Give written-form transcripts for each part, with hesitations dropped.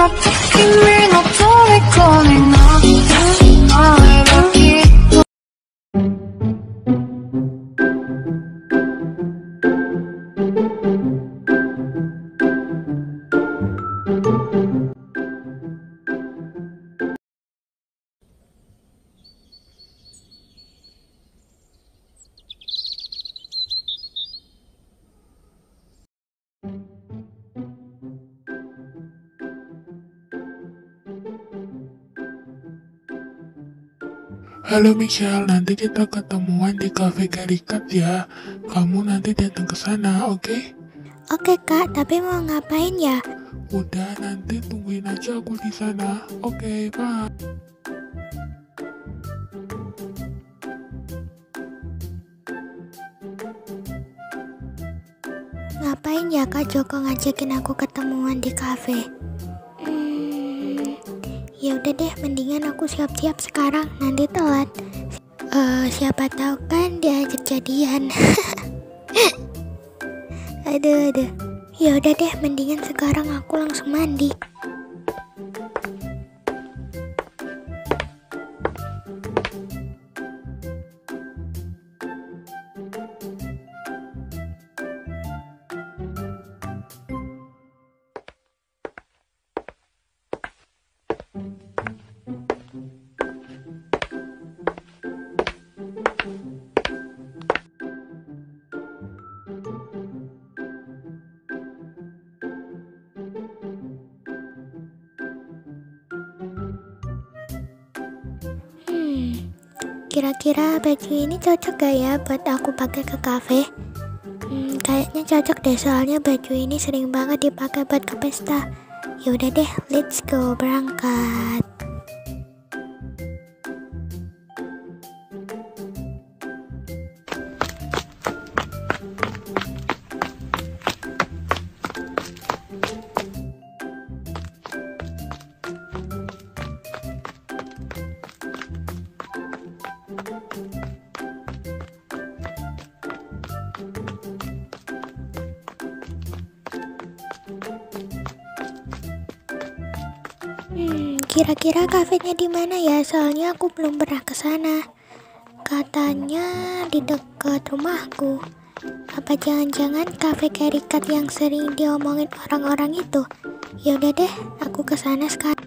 君の虜になって会えばきっと Halo Michelle, nanti kita ketemuan di Cafe Karikat ya. Kamu nanti datang ke sana, oke? Oke kak, tapi mau ngapain ya? Udah, nanti tungguin aja aku di sana. Oke, bye. Ngapain ya kak Joko ngajakin aku ketemuan di kafe? Ya udah deh, mendingan aku siap-siap sekarang, nanti telat. Siapa tahu kan diajak jadian. Aduh. Ya udah deh, mendingan sekarang aku langsung mandi. Kira-kira baju ini cocok gak ya buat aku pakai ke kafe? Kayaknya cocok deh, soalnya baju ini sering banget dipakai buat ke pesta. Ya udah deh, let's go, berangkat. Kira-kira kafenya di mana ya? Soalnya aku belum pernah ke sana. Katanya di dekat rumahku. Apa jangan-jangan kafe Karikat yang sering diomongin orang-orang itu? Ya udah deh, aku ke sana sekarang.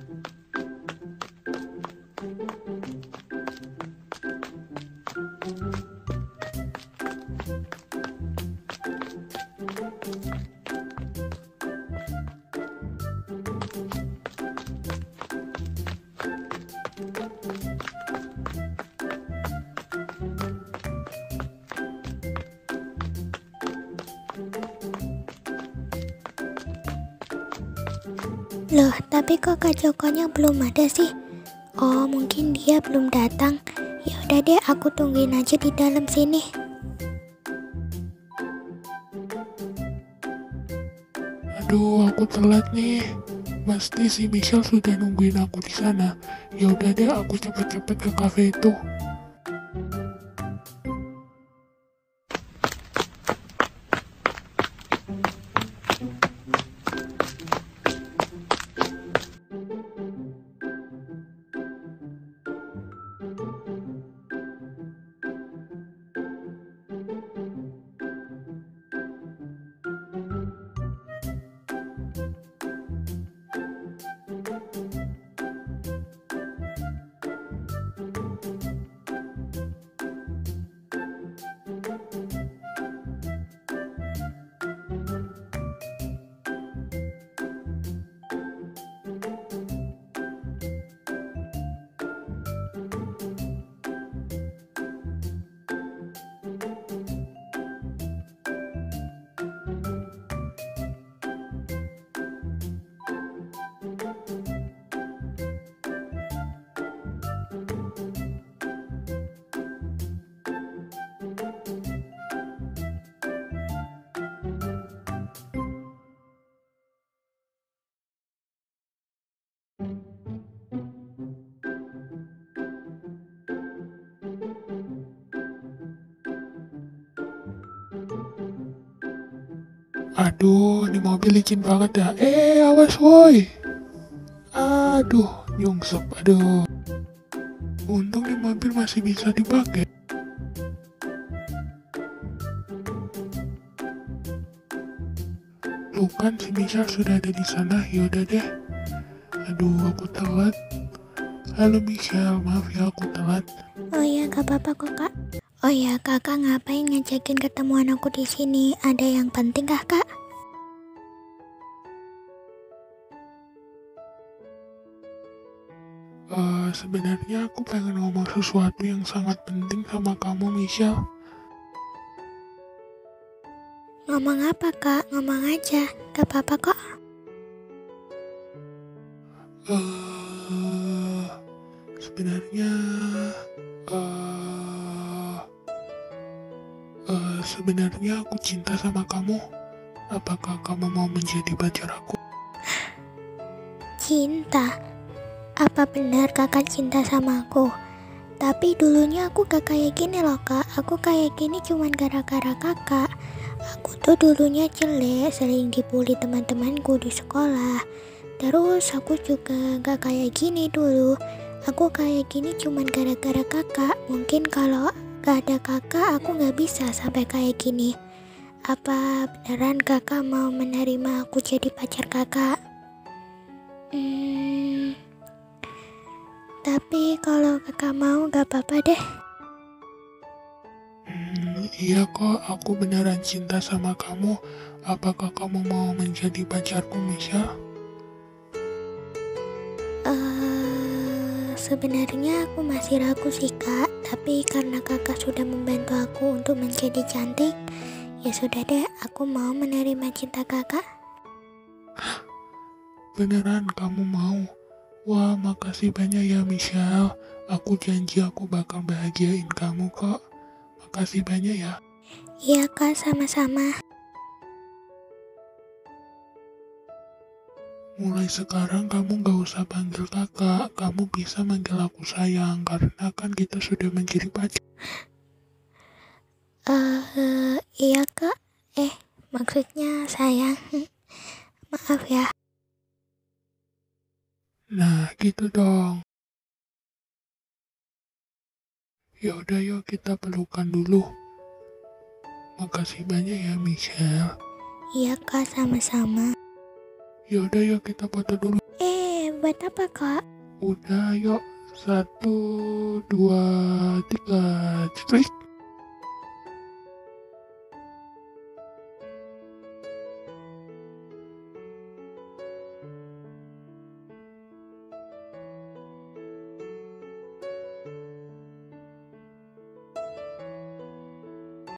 Loh, tapi kok Kak Jokonya belum ada sih? Oh, mungkin dia belum datang. Ya udah deh, aku tungguin aja di dalam sini. Aduh, aku telat nih. Pasti si Michelle sudah nungguin aku di sana. Ya udah deh, aku cepet-cepet ke kafe itu. Aduh, ini mobil licin banget ya. Awas woi. Aduh, nyungsep, aduh. Untung nih mobil masih bisa dipakai. Tuh kan si Michelle sudah ada di sana, yaudah deh. Aduh, aku telat. Halo Michelle, maaf ya aku telat. Oh iya, gak apa-apa kok kak. Oh iya, kakak ngapain ngajakin ketemuan aku di sini? Ada yang penting kah kak? Sebenarnya aku pengen ngomong sesuatu yang sangat penting sama kamu, Michelle. Ngomong apa kak? Ngomong aja, gak apa-apa kok. Sebenarnya, sebenarnya aku cinta sama kamu. Apakah kamu mau menjadi pacar aku? Cinta? Apa benar kakak cinta sama aku? Tapi dulunya aku gak kayak gini loh kak. Aku kayak gini cuman gara-gara kakak. Aku tuh dulunya jelek, sering dibully teman-temanku di sekolah. Terus aku juga gak kayak gini dulu. Aku kayak gini cuman gara-gara kakak. Mungkin kalau gak ada kakak aku gak bisa sampai kayak gini. Apa beneran kakak mau menerima aku jadi pacar kakak? Tapi kalau kakak mau gak apa-apa deh. Iya kok, aku beneran cinta sama kamu. Apakah kamu mau menjadi pacarku, Michelle? Sebenarnya aku masih ragu sih kak. Tapi karena kakak sudah membantu aku untuk menjadi cantik, ya sudah deh, aku mau menerima cinta kakak. Beneran kamu mau? Wah, makasih banyak ya Michelle. Aku janji aku bakal bahagiain kamu kok. Makasih banyak ya. Iya kak, sama-sama. Mulai sekarang kamu gak usah panggil kakak. Kamu bisa manggil aku sayang. Karena kan kita sudah menjadi pacar. Iya kak. Maksudnya sayang. Maaf ya. Nah, gitu dong. Yaudah yuk kita pelukan dulu. Makasih banyak ya Michelle. Iya kak, sama-sama. Yaudah yuk kita foto dulu. Buat apa kak? Udah yuk. 1, 2, 3. Cek.